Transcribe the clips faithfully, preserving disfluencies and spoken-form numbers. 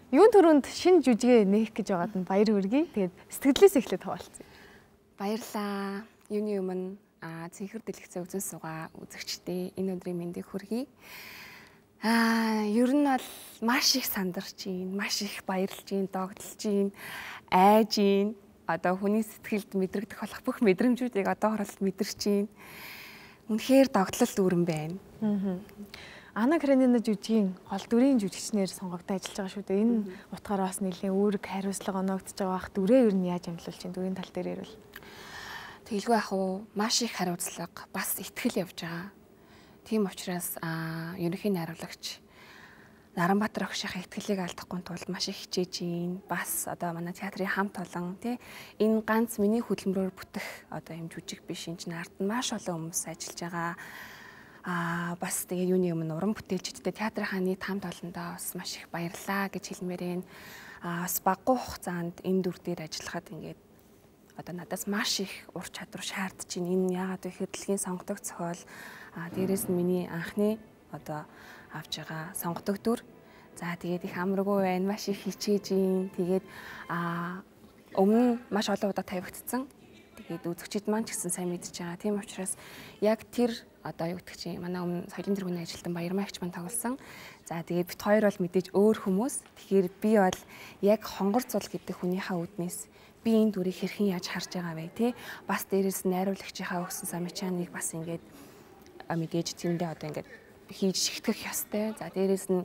Юун төрөнд шинэ жүжигээ нээх гэж байгаад нь баяр хүргэе. Тэгээд сэтгэлээс эхлээд хаваалцъя. Баярлаа. Юуны өмнө цэнхэр дэлгэцээ үзэн суугаа үзэгчдээ энэ өдрийн мэндийг хүргэе. Аа, ер нь бол маш их сандарч байна, маш их баярлж байна, догтлж байна, айж байна. Одоо хүний сэтгэлд мэдрэгдэх болох бүх мэдрэмжүүдийг одоогоор л мэдэрч байна. Үнэхээр догтлол дүүрэн байна. Аа. Анна Каренина жүжигийн гол дүрийн жүжигчнэр сонгогдож ажиллаж байгаа шүү дээ. Энэ утгаараа бас нэлээд үүрэг хариуцлага оногдож байгаа бах дүрээ ер нь яаж амжилуулж чинь дүрийн тал дээр ирвэл. Тэгэлгүй ах уу маш их хариуцлага бас итгэл явж байгаа. Тийм учраас аа ерөнхий найруулагч Наранбаатар огшийнхаа итгэлийг алдахгүй тулд маш их хичээж ийн. Бас одоо манай театрын хамт олон тий энэ ганц миний хөдөлмөрөөр бүтэх одоо юм жүжиг биш энэ чинь ард нь маш олон хүмүүс ажиллаж байгаа. Аа бас тэгээ юуны өмнө уран бүтээлчдтэй театрынхаа нийт хамт олондоо бас маш их баярлаа гэж хэлмээр энэ аа бас баггүй хугацаанд энэ дүр дээр ажиллахад ингээд одоо надаас маш их ур чадвар шаардж байна. Энэ яагаад вэ гэхээр дэлхийн сонгодог зохиол аа дээрэс нь миний анхны одоо авч байгаа сонгодог дүр. За тэгээд их амаргүй байна. Маш их хичээж ийн. Тэгээд аа өмнө маш олон удаа тавигдсан. Тэгээд үзэгчид маань ч гэсэн сайн мэдж байгаа. Тийм учраас яг тэр одоо юу гэдэг чинь манай өмнө соёлын тэргүүний ажилтан Баярмаагч маань тоглосон. За тэгээд бит хоёр бол мэдээж өөр хүмүүс. Тэгэхээр би бол яг хонгор цул гэдэг хүнийхээ үднээс би энэ дүрийг хэрхэн яаж харж байгаа вэ тий? Бас дээрээс найруулагчийнхаа өгсөн самичааныг бас ингээд мэдээж тэндээ одоо ингээд хийж шигтгэх ёстой. За дээрээс нь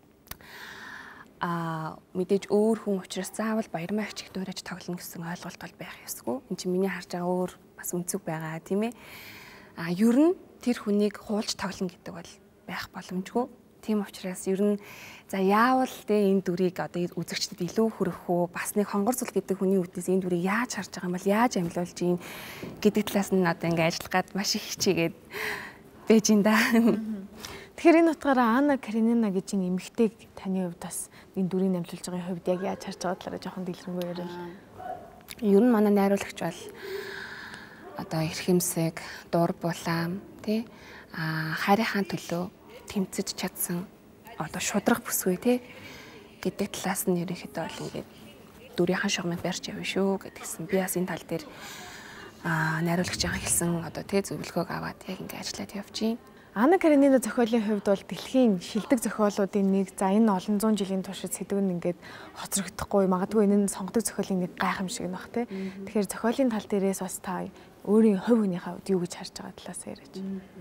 а мэдээж өөр хүн учраас заавал Баярмаагч их дуурайж тоглоно гэсэн ойлголт бол байх ёсгүй. Энд чинь миний харж байгаа өөр бас үнцэг байгаа тийм ээ. А ер нь тэр хүнийг хуулж тоглоно гэдэг бол байх боломжгүй. Тийм учраас ер нь за яавал тэ энэ дүрийг одоо үзэгчдэд илүү хүргэх үү? Бас нэг хонгор цул гэдэг хүний үднээс энэ дүрийг яаж харж байгаа юм бол яаж амилуулж ийн гэдэг талаас нь одоо ингээд ажиллах гад маш их хичээгээд байж ин да. Тэгэхээр энэ утгаараа Анна Каренина гэж энэ эмэгтэйг таны хувьд бас энэ дүрийг амжилуулж байгаа хувьд яг яаж харж байгаа талаараа жоохон дэлгэрэнгүй ярил. Ер нь манай найруулагч бол одоо эрхэмсэг, дур булаам, тий а харийнхаа төлөө тэмцэж чадсан одоо шудрах бүсгүй тий гэдэг талаас нь ерөнхийдөө бол ингээд дүрийнхаа шугамыг барьж явна шүү гэдгсэн. Би бас энэ тал дээр а найруулагчаа хэлсэн одоо тий зөвлөгөөг аваад яг ингээд ажиллаад явж байна. Анна Каренина зохиолын хувьд бол дэлхийн шилдэг зохиолуудын нэг. За энэ олон зуун жилийн туршид сэдв нь ингээд хоцрогдохгүй магадгүй энэ нь сонгодог зохиолын нэг гайхамшиг нөх тий. Тэгэхээр зохиолын тал дээрээс бас та өөрийн хувь хүнийхээ хувьд юу гэж харж байгаа талаас яриач.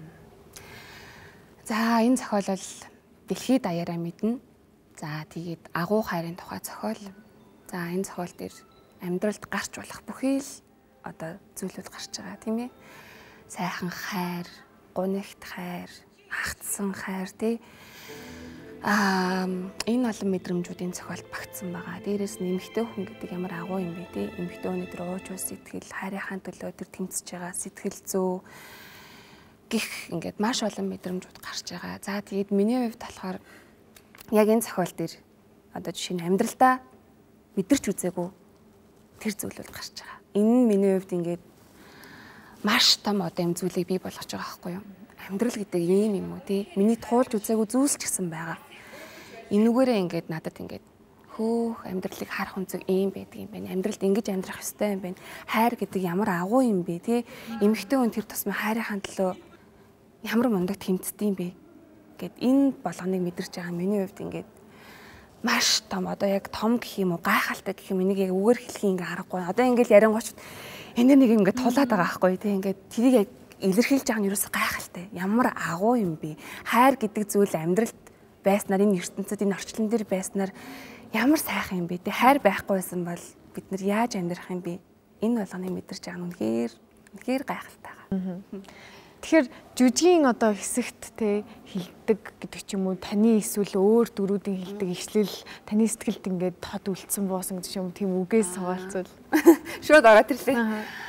За энэ зохиол бол дэлхийд даяараа мэднэ. За тэгээд агуу хайрын тухай зохиол. За энэ зохиол дээр амьдралд гарч болох бүхий л одоо зүйлүүд гарч байгаа тийм ээ. Сайхан хайр, гунигт хайр, хагтсан хайр тий. Аа энэ олон мэдрэмжүүдийн зохиолд багтсан байгаа. Дээрээс нь эмэгтэй хүн гэдэг ямар агуу юм бэ тий. Эмэгтэй хүн өдр ууж ус сэтгэл, хайрынхаа төлөө тэр тэмцэж байгаа сэтгэл зүй гих ингээд маш олон мэдрэмжүүд гарч байгаа. За тэгээд миний хувьд болохоор яг энэ зохиол дээр одоо жишээ нь амьдралдаа мэдэрч үзээгүй тэр зүйлүүд гарч байгаа. Энэ нь миний хувьд ингээд маш том одоо юм зүйлийг бий болгож байгаа байхгүй юу? Амьдрал гэдэг ийм юм уу тий? Миний туулж үзээгүй зүйлс ч гэсэн байгаа. Энүүгээрээ ингээд надад ингээд хөөх амьдралыг харах үнцэг ийм байдаг юм байна. Амьдралд ингэж амьдрах ёстой юм байна. Хайр гэдэг ямар агуу юм бэ тий? Эмэгтэй хүн тэр тусмын хайрынхаа төлөө ямар мундаг тэмцдэм бэ гэд энэ болгоныг мэдэрч байгаа миний хувьд ингээд маш том одоо яг том гэх юм уу гайхалтай гэх юм энийг яг үгээр хэлхийн ингээ харахгүй. Одоо ингээд ярингооч энэ нэг юм ингээ тулаад байгаа байхгүй тий ингээд тэрийг яг илэрхийлж байгаа нь ерөөсөй гайхалтай. Ямар агуу юм бэ? Хайр гэдэг зүйл амьдралд байснаар энэ ертөнцид энэ орчлон дээр байснаар ямар сайхан юм бэ? Тэ хайр байхгүй байсан бол бид нар яаж амьдрах юм бэ? Энэ болгоныг мэдэрч байгаа нь үнэхээр үнэхээр гайхалтай байгаа. Тэгэхээр жүжигийн одоо хэсэгт те хилдэг гэдэг ч юм уу таны эсвэл өөр дөрүүдийн хилдэг ишлэл таны сэтгэлд ингээд тод үлдсэн буусан гэдэг юм тийм үгээс суулцвал шууд ороод ирлээ.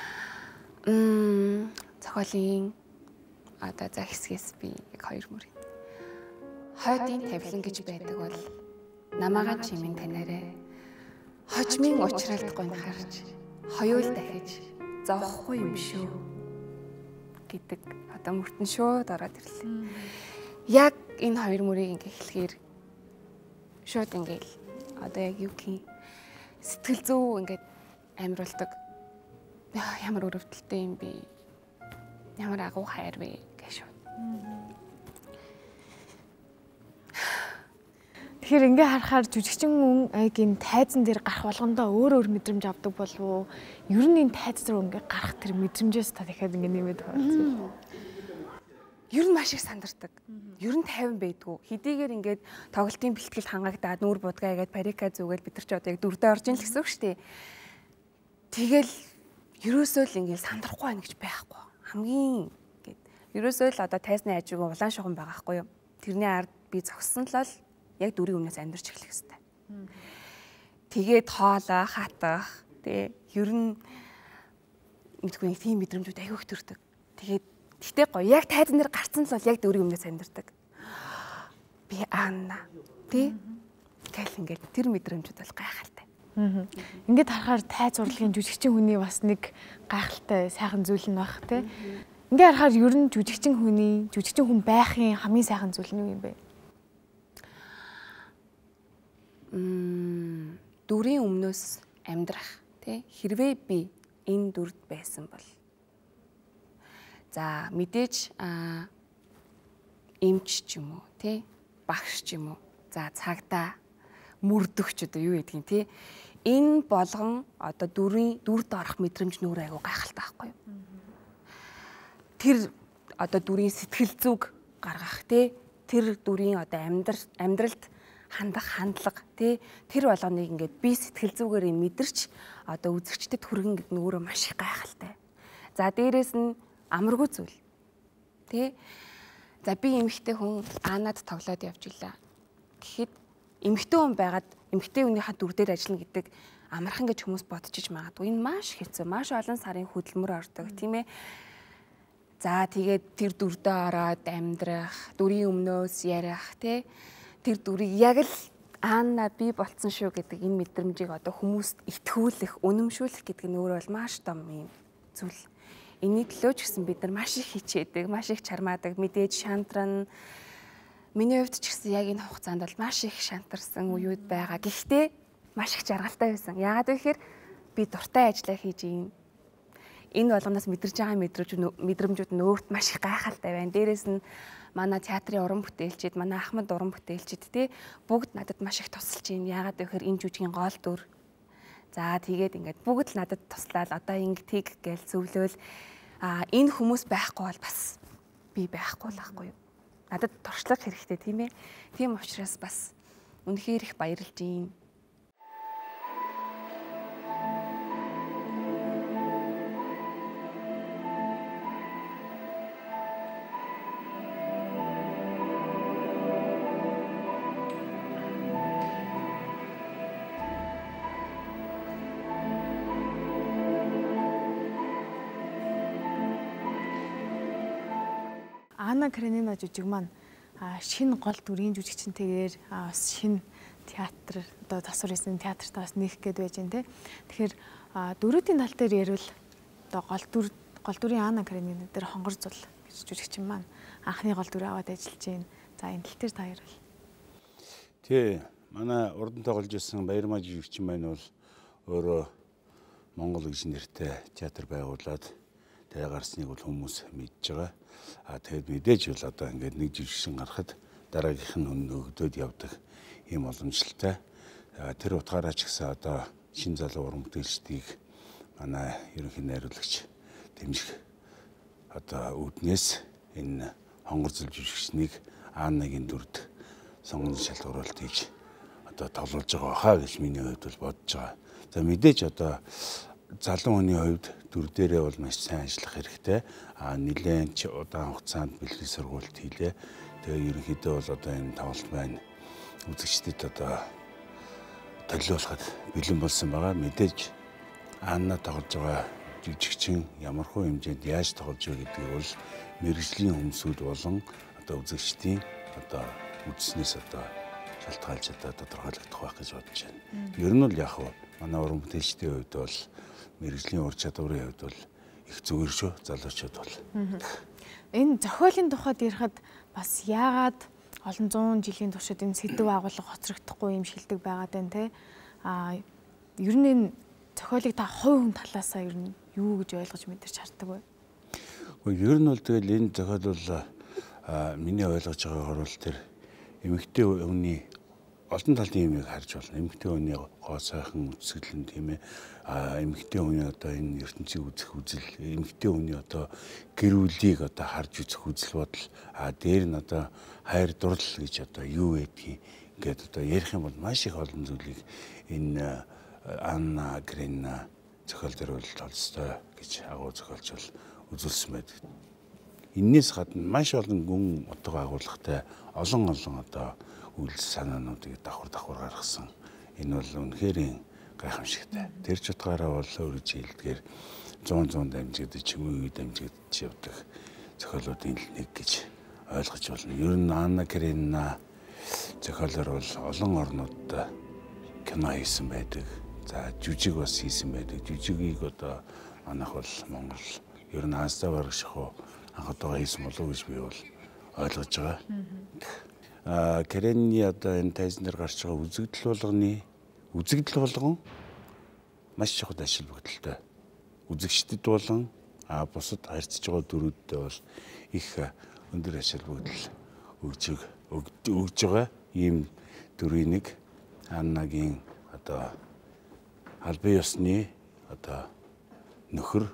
Мм зохиолын одоо за хэсгээс би яг хоёр мөр. Хойдын тавилан гэж байдаг бол намаагаан чимэн танаарай. Хожмын уучралд гонхарч хоёул дахиж зовхгүй юм шүү гэдэг одоо мөртөн шууд ороод ирлээ. Яг энэ хоёр мөрийг ингээ хэлэхээр шууд ингээл одоо яг юу гэх юм сэтгэл зүй ингээд амируулдаг. Ямар өрөвдөлтэй юм бэ? Ямар агуу хайр вэ гэж шүү. Тэгэхээр ингээ харахаар жүжигчин үеийн тайзан дээр гарах болгондоо өөр өөр мэдрэмж авдаг болов уу? Ер нь энэ тайз руу ингээ гарах тэр мэдрэмжээс та дахиад ингээ нэмээд байгаа. Ер нь маш их сандардаг. Ер нь тайван байдгүй. Хэдийгээр ингээд тоглолтын бэлтгэл хангагдаад нүүр будгаа игээд парика зүгээл бид нар ч одоо яг дөрдөө орж ийн л гэсэн үг шүү дээ. Тэгэл ерөөсөө л ингээд сандрахгүй байна гэж байхгүй. Хамгийн ингээд ерөөсөө л одоо тайзны хажууг улаан шугам байгаа байхгүй юу? Тэрний ард би зогссон л л яг дүрийн өмнөөс амьдарч эхлэх хэвээр. Тэгээд хоолоо хатах тий ер нь мэдгүй нэг тийм мэдрэмжүүд аягүй их төрдөг. Тэгээд тэгтээ гоё яг тайзан дээр гарцсан л бол яг дүрийн өмнөөс амьдардаг. Би Анна тий гэл ингээд тэр мэдрэмжүүд бол гайхалтай. Ингээд харахаар тайз урлагийн жүжигчин хүний бас нэг гайхалтай сайхан зүйл нь байх тий. Ингээд харахаар ер нь жүжигчин хүний жүжигчин хүн байхын хамгийн сайхан зүйл нь юу юм бэ? Мм дүрийн өмнөөс амьдрах тий хэрвээ би энэ дүрд байсан бол за мэдээж эмч ч юм уу тий багш ч юм уу за цагдаа мөрдөгч одоо юу гэдгийг тий энэ болгон одоо дүрийн дүрд орох мэдрэмж нүүр айгу гайхалтай байхгүй юу? Тэр одоо дүрийн сэтгэл зүг гаргах тий тэр дүрийн одоо амьдрал амьдралд хандах хандлага тий тэр болгоныг ингээд би сэтгэл зүгээр мэдэрч одоо үзэгчдэд хүргэн гэдэг нь өөрөө маш их гайхалтай. За дээрэс нь амаргүй зүйл тий за би эмэгтэй хүн Аннад тоглоод явж илаа гэхэд эмэгтэй хүн байгаад эмэгтэй хүнийхээ дүр дээр ажиллана гэдэг амархан гэж хүмүүс бодчихж магадгүй. Энэ маш хэцүү, маш олон сарын хөдөлмөр ордог тийм ээ. За тэгээд тэр дүрдээ ороод амьдрах, дүрийн өмнөөс ярих тий тэр дүрийг яг л Анна би болцсон шүү гэдэг энэ мэдрэмжийг одоо хүмүүст итгүүлэх, үнэмшүүлэх гэдэг нь өөрөө бол маш том юм зүйл. Энийний төлөө ч гэсэн бид нар маш их хичээдэг, маш их чармаадаг, мэдээж шантран. Миний хувьд ч гэсэн яг энэ хугацаанд бол маш их шантарсан үеуд байгаа. Гэхдээ маш их жаргалтай байсан. Яагаад вэ гэхээр би дуртай ажиллаа хийж юм. Энэ болгоноос мэдэрч байгаа мэдрэмжүүд нь өөрт маш их гайхалтай байна. Дээрээс нь манай театрын уран бүтээлчид, манай Ахмад уран бүтээлчид тий бүгд надад маш их тусалж юм. Яагаад гэхээр энэ жүжигийн гол дүр. За тэгээд ингээд бүгд л надад туслаад одоо ингэ тийг гээл зөвлөөл а энэ хүмүүс байхгүй бол бас би байхгүй л байхгүй юу. Надад туршлага хэрэгтэй тийм ээ. Тийм учраас бас үнэхээр их баярлж юм. Анна Каренина жүжиг маань шинэ гол дүрийн жүжигчнтэйгээр бас шинэ театр одоо засвар хийсэн театртаа бас нээх гээд байж байна те. Тэгэхээр дөрүүдийн тал дээр ярил одоо гол дүр гол дүрийн Анна Каренина дээр хонгорцол гэж жүжигчин маань анхны гол дүр аваад ажиллаж байна. За энэ тал дээр та ярил. Тий, манай урдан тоглож ирсэн Баярмаа жүжигчин маань бол өөрөө Монгол гэж нэртэй театр байгуулад тэгээ гарсныг бол хүмүүс мэдж байгаа. А тэгээд мэдээж бол одоо ингээд нэг жүжигчин гарахад дараагийнх нь өнөөгдөд явдаг ийм боломжтой. Тэр утгаараа ч гэсэн одоо шин залуу уран бүтээлчдийг манай ерөнхий найруулагч дэмжих одоо үүднээс энэ хонгорцол жүжигчнийг Аннагийн дүрд сонгон шалгуулалт хийж одоо тоглуулж байгаа хаа гэж миний хувьд бол бодож байгаа. За мэдээж одоо залуу хүний хувьд дүр дээрээ бол маш сайн ажиллах хэрэгтэй. А нэлээд ч удаан хугацаанд бэлтгэл сургалт хийлээ. Тэгээ ерөнхийдөө бол одоо энэ тоглолт маань үзэгчдэд одоо төлөөлөхөд бэлэн болсон байгаа. Мэдээж Анна тоглож байгаа жүжигчин ямархуу хэмжээнд яаж тоглож байгаа гэдгийг бол мэргэжлийн хүмүүсүүд болон одоо үзэгчдийн одоо үзснээс одоо шалтгаалж одоо тодорхойлогдох байх гэж бодож байна. Ер нь бол яг хөө манай уран бүтээлчдийн хувьд бол мэргэжлийн ур чадварын хувьд бол их зүгээр шүү залуучууд бол. Энэ зохиолын тухайд ярихад бас яагаад олон зуун жилийн туршид энэ сэдв агуулга хоцрогдохгүй юм шилдэг байгаад байна те. А ер нь энэ зохиолыг та хувь хүн талаасаа ер нь юу гэж ойлгож мэдэрч хардаг вэ? Гэхдээ ер нь бол тэгэл энэ зохиол бол миний ойлгож байгаагаар бол тэр эмэгтэй хүний олон талын юмыг харж болно. Эмэгтэй хүний гоо сайхан үзэсгэлэн тийм ээ. А эмэгтэй хүний одоо энэ ертөнцийг үзэх үзэл, эмэгтэй хүний одоо гэр бүлийг одоо харж үзэх үзэл бодол, а дээр нь одоо хайр дурлал гэж одоо юу гэдгийг ингээд одоо ярих юм бол маш их олон зүйлийг энэ Анна Каренина зохиол дээр бол Толстой гэж агуу зохиолч бол үзүүлсэн байдаг. Иннээс гадна маш олон гүн утга агуулгатай олон олон одоо үйлс санаануудыг давхар давхар гаргасан. Энэ бол үнэхээр гайхамшигтай. Тэр ч утгаараа бол өөрөж хэлдгээр зуун зуун дамжигдаж, чимээ дамжигдаж явдаг зохиолуудын нэг гэж ойлгож байна. Ер нь Анна Каренина зохиолоор бол олон орнуудад кино хийсэн байдаг. За жүжиг бас хийсэн байдаг. Жүжигийг одоо манайх бол Монгол ер нь Анстай барагших уу анх удаага хийсэн болов уу гэж би бол ойлгож байгаа. А Каренины одоо энэ тайзан дээр гарч байгаа үзэгдэл болгоны үзэгдэл болгон маш чухал ашиг бүгдэлтэй. Үзэгчдэд болон а бусад харьцаж байгаа дүрүүдтэй бол их өндөр ашиг бүгдэл өгж өгж байгаа ийм дүрийн нэг Аннагийн одоо албан ёсны одоо нөхөр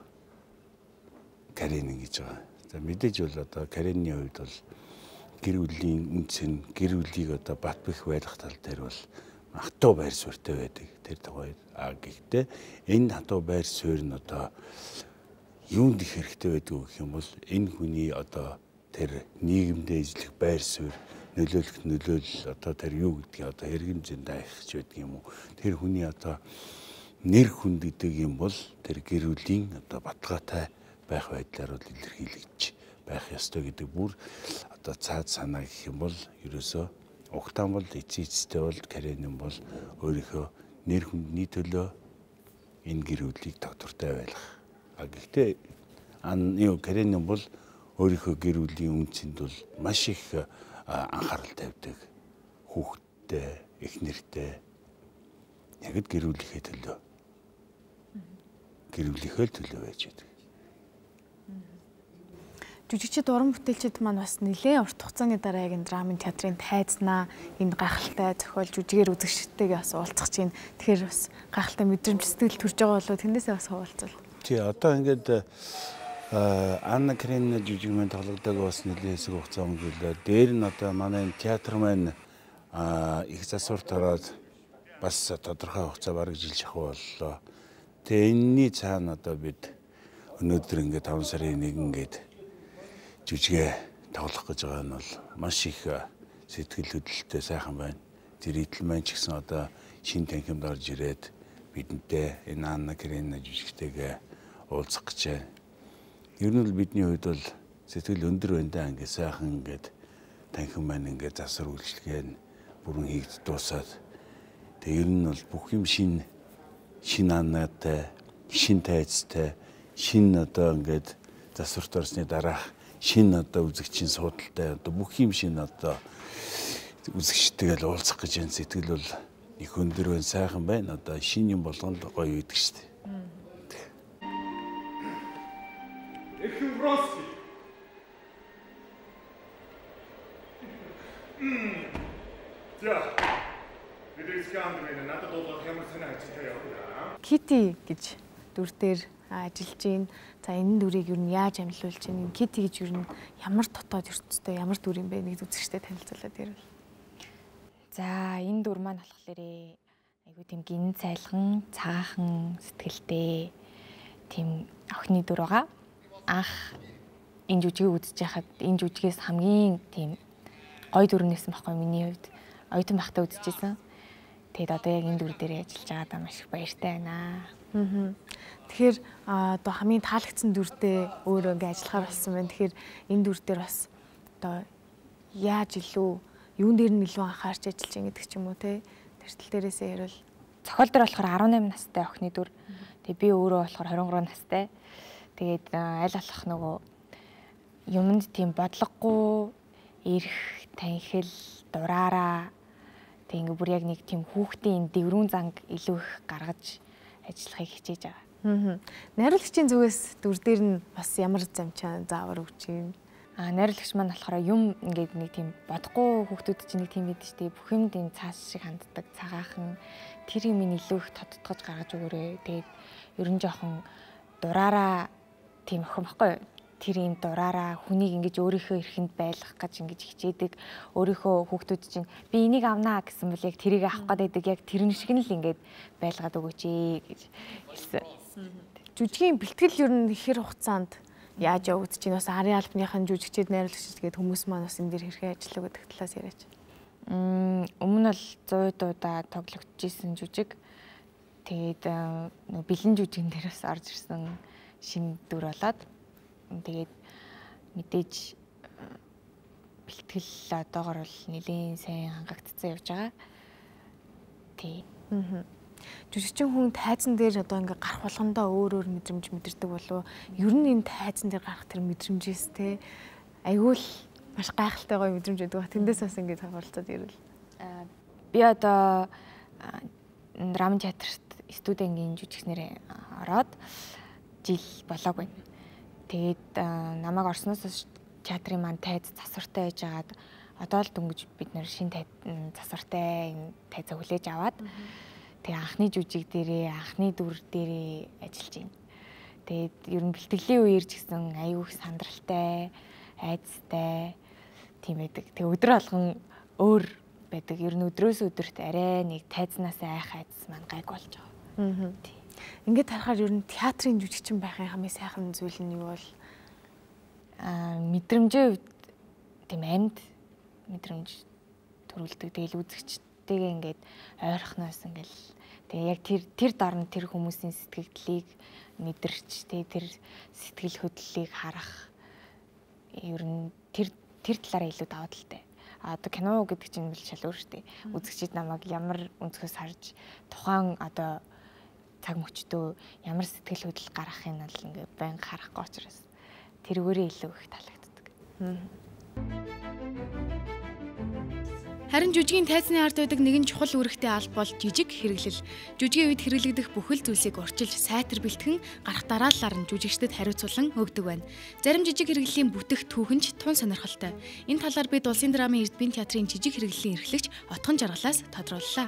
Каренин гэж байгаа. За мэдээж бол одоо Каренины хувьд бол гэр бүлийн үнцэн, гэр бүлийг одоо бат бэх байлгах тал дээр бол хатуу байр суурьтай байдаг. Тэр тухайд а гэхдээ энэ хатуу байр суурь нь одоо юунд их хэрэгтэй байдаг гэх юм бол энэ хүний одоо тэр нийгэмдээ ижлэх байр суурь, нөлөөлөх нөлөөлөл одоо тэр юу гэдгийг одоо хэрэгэмжинд даахч байдаг юм уу? Тэр хүний одоо нэр хүнд гэдэг юм бол тэр гэр бүлийн одоо баталгаатай байх байдлаар бол илэрхийлэгдэж байх ёстой гэдэг бүр одоо цаад санаа гэх юм бол ерөөсөө Угтаан бол эцээ эцтэй бол Каренин бол өөрийнхөө нэр хүндний төлөө энэ гэр бүлийг тогтвортой байлгах. А гэхдээ Анна Каренин бол өөрийнхөө гэр бүлийн үнцэнд бол маш их анхаарал тавьдаг. Хүүхэдтэй, эхнэртэй яг л гэр бүлийнхээ төлөө. Гэр бүлийнхээ төлөө байж байдаг. Жүжигчид, уран бүтээлчид маань бас нэлээд урт хугацааны дараа яг энэ драмын театрын тайзнаа энэ гайхалтай зохиол жүжигээр үзэгчдтэйгээ бас уулзах чинь тэгэхээр бас гайхалтай мэдрэмж сэтгэл төрж байгаа болоо тэрнээсээ бас хуваалцвал. Тий, одоо ингээд Анна Каренина жүжиг маань тоглогддог бас нэлээд хэсэг хугацаа өнгөрлөө. Дээр нь одоо манай театр маань их засварт ороод бас тодорхой хугацаа бараг жил шахуу боллоо. Тэгээ энэний цаана одоо бид өнөөдөр ингээд таван сарын нэгэн гээд жүжигээ тоглох гэж байгаа нь бол маш их сэтгэл хөдлөлттэй сайхан байна. Тэр идэл маань ч гэсэн одоо шин танхимд орж ирээд бидэнтэй энэ Анна Каренина жүжигтэйгээ уулзах гэж байна. Ер нь бол бидний хувьд бол сэтгэл өндөр байна даа, ингээд сайхан ингээд танхим маань ингээд засвар үйлчлэгээ бүрэн хийгд дуусаад тэгээ ер нь бол бүх юм шин шин Аннатай, шин тайзтай, шин одоо ингээд засварт орсны дараах шин одоо үзэгчийн суудалтай одоо бүх юм шин одоо үзэгчтэйгээ уулзах гэж энэ сэтгэл бол их өндөр байна, сайхан байна. Одоо шин юм болгонд гоё үйдэг шүү дээ. Эрхэм Бронски. За. Бидний скандал энэ надад бол ямар санаа ажилтай яваа. Кити гэж дүр дээр ажиллаж байна. За энэ дүрийг юу нь яаж амжилуулж байна? Кити гэж юу нь ямар дотоод ертөнцтэй ямар дүр юм бэ? Нэг үзэгчтэй танилцуулаад ирвэл. За энэ дүр маань болохоор айгуу тийм гин цайлган, цаахан сэтгэлтэй тийм охины дүр байгаа. Анх энэ жүжигийг үзэж байхад энэ жүжигээс хамгийн тийм гоё дүр нэсэн байхгүй миний хувьд. Оюутан байхдаа үзчихсэн. Тэгэд одоо яг энэ дүр дээр ажиллаж байгаадаа маш их баяртай байна. Аа. Тэгэхээр одоо хамгийн таалагдсан дүртэй өөрөө ингээ ажиллахаар болсон байна. Тэгэхээр энэ дүр дээр бас одоо яаж илүү юун дээр нь илүү анхаарч ажиллаж байгаа гэдэг ч юм уу те. Тэр тал дээрээсээ ярил. Зохиол дээр болохоор арван найман настай охины дүр. Тэгээ би өөрөө болохоор хорин гурван настай. Тэгээд аль болох нөгөө юмд тийм бодлогогүй, эрх танхил, дураараа тэг ингээ бүр яг нэг тийм хүүхдийн дэврүүн занг илүү их гаргаж ажиллахыг хичээж байгаа. Аа. Найруулагчийн зүгээс дүр дээр нь бас ямар замчаа заавар өгч юм. А найруулагч маань болохоор юм ингээд нэг тийм бодохгүй хүүхдүүд чинь нэг тийм байдаг шүү дээ. Бүх юм тийм цаас шиг ханддаг, цагаахан тэр юм илүү их тодтогч гаргаж өгөөрэй. Тэгээд ер нь жоохон дураараа тийм охин баггүй. Тэр юм дураараа хүнийг ингэж өөрийнхөө эрхэнд байлгах гэж ингэж хичээдэг. Өөрийнхөө хүүхдүүд чинь би энийг авнаа гэсэн бол яг тэрийг авах гэдэг яг тэрэн шиг нь л ингэж байлгаад өгөөч ээ гэж хэлсэн. Жүжигийн бэлтгэл ер нь хэр хугацаанд яаж явагдаж байна? Бас арын албаныхан жүжигчид найруулагчид гээд хүмүүс маань бас энэ дээр хэрхэн ажиллав гэдэг талаас яриач. Мм өмнө нь л зуйдуудаа тоглогдчихсэн жүжиг. Тэгээд бэлэн жүжигэн дээрээс орж ирсэн шинэ дүр болоод тэгээд мэдээж бэлтгэл одоогор бол нэлийн сайн хангагдцсан явж байгаа. Тий. Аа. Жүжигчин хүн тайзан дээр одоо ингээ гарах болгондоо өөр өөр мэдрэмж мэдэрдэг болов. Ер нь энэ тайзан дээр гарах тэр мэдрэмжээс те айгүй л маш гайхалтай гоё мэдрэмж байдаг. Тэндээс бас ингээ хаваалцаад ирвэл. Би одоо драм театрт студенгийн жүжигчнэрээ ороод жил болоогүй. Тэгээд намайг орсноос театрын маань тайз засвартай байж агаад одоо л дөнгөж бид нэр шинэ засвартай энэ тайзаа хүлээж аваад тэгээ анхны жүжиг дээрээ анхны дүр дээрээ ажиллаж байна. Тэгээд ер нь бэлтгэлийн үеэр ч гэсэн аюух сандралтай, айцтай тийм байдаг. Тэгээ өдөр алган өөр байдаг. Ер нь өдрөөс өдөрт арай нэг тайзнаас айх айц маань гайг болж байгаа. Аа. Ингээд харахаар ер нь театрын жүжигчин байхын хамгийн сайхан зүйл нь юу бол аа мэдрэмжийн хувьд тийм амьд мэдрэмж төрүүлдэг. Тэгэл үзэгчтэйгээ ингээд ойрхоноос ингээл тэгээ яг тэр тэр дорн тэр хүмүүсийн сэтгэлдлийг мэдэрч тэгээ тэр сэтгэл хөдлөлийг харах ер нь тэр тэр талаараа илүү даваа талтай. А одоо кино гэдэг чинь бол шал өөр шүү дээ. Үзэгчид намайг ямар өнцгөөс харж тухайн одоо цаг мөчтөө ямар сэтгэл хөдлөл гаргахыг нь л ингээд байнга харахгүй учраас тэрүүгээрээ илүү их таалагддаг. Харин жүжигийн тайзны ард байдаг нэгэн чухал үүрэгтэй алба бол жижиг хэрэглэл. Жүжигийн үед хэрэглэгдэх бүхэл зүйлсийг урьдчилж сайтар бэлтгэн гарах дараалалаар нь жүжигчдэд хариуцуулан өгдөг байна. Зарим жижиг хэрэглэлийн бүтэх түүхэнч тун сонирхолтой. Энэ талаар бид Улсын драмын Эрдэнэ театрын жижиг хэрэглэлийн эрхлэгч Отгон Жаргалаас тодрууллаа.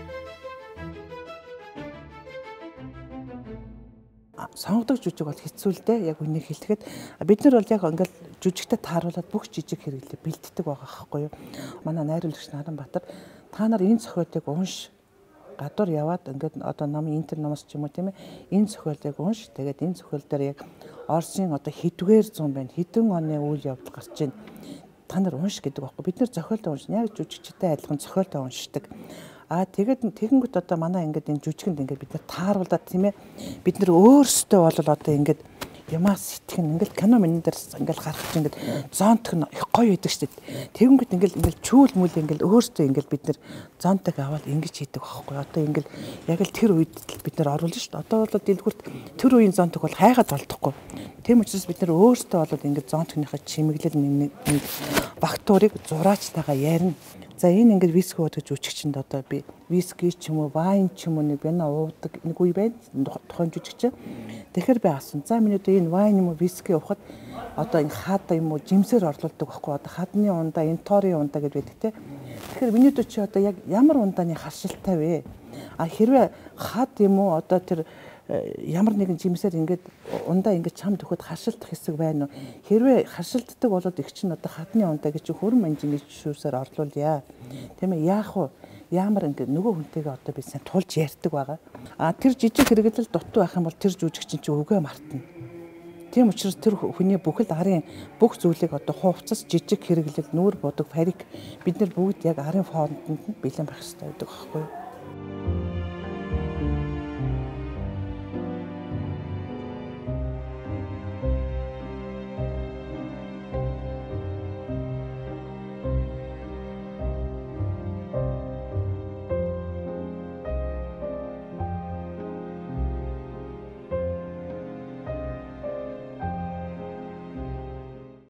Сонгодог жүжиг бол хэцүү л дээ. Яг үнийг хэлэхэд бид нар бол яг ингээл жүжигтэй тааруулаад бүх жижиг хэрэглээ бэлддэг байгаа байхгүй юу. Манай найруулагч Наранбаатар та нар энэ зохиолыг унш гадуур яваад ингээд одоо намын интер номос ч юм уу тийм ээ энэ зохиолыг унш. Тэгээд энэ зохиол дээр яг Орсын одоо хэдвээр зуун байна. Хэдэн оны үйл явдал гарч байна. Та нар унш гэдэг байхгүй. Бид нар зохиолтой уншна. Яг жүжигчтэй адилхан зохиолтой уншдаг. А тэгээд тэгэнгүүт одоо манай ингээд энэ жүжигэнд ингээд бид нар тааруулаад тийм ээ бид нар өөрсдөө бол одоо ингээд ямаа сэтгэн ингээд кино минь дээр ингээд гарах чинь ингээд зонтх нь их гоё байдаг шүү дээ. Тэгэнгүүт ингээд ингээд чүүл мүл ингээд өөрсдөө ингээд бид нар зонтог аваад ингэж хийдэг байхгүй. Одоо ингээд яг л тэр үед бид нар оруулна шүү дээ. Одоо бол дэлгүүрт тэр үеийн зонтог бол хайгаад болдохгүй. Тийм учраас бид нар өөрсдөө бол ингээд зонтхныхаа чимэглэл нэг фактурыг зураачтайгаа ярина. За энэ ингээд виски уудаг жүжигчэнд одоо би виски ч юм уу вайн ч юм уу нэг бяна уудаг нэг үе байна тухайн жүжигч. Тэгэхээр би асуусан. За миний одоо энэ вайн юм уу виски уухад одоо энэ хаада юм уу жимсээр орлуулдаг байхгүй одоо хадны ундаа энэ торын ундаа гэж байдаг те. Тэгэхээр миний дүү чи одоо яг ямар ундааны харшилтай вэ? А хэрвээ хад юм уу одоо тэр ямар нэгэн жимсээр ингээд ундаа ингээд чамд өгөхөд харшилдах хэсэг байна уу? Хэрвээ харшилддаг болоод их чинь одоо хадны ундаа гэж хөрөн манжин гэж шүүсээр орлуулъя. Тийм ээ яах вэ? Ямар ингээд нөгөө хүнтэйгээ одоо би сайн тулж ярьдаг байгаа. А тэр жижиг хэрэглэл дутуу байх юм бол тэр жүжигчин чи үгээ мартна. Тийм учраас тэр хүний бүхэл арын бүх зүйлийг одоо хувцас жижиг хэрэглэл нүүр будаг фарик бид нар бүгд яг арын фондонд бэлэн байх хэрэгтэй байдаг байхгүй юу?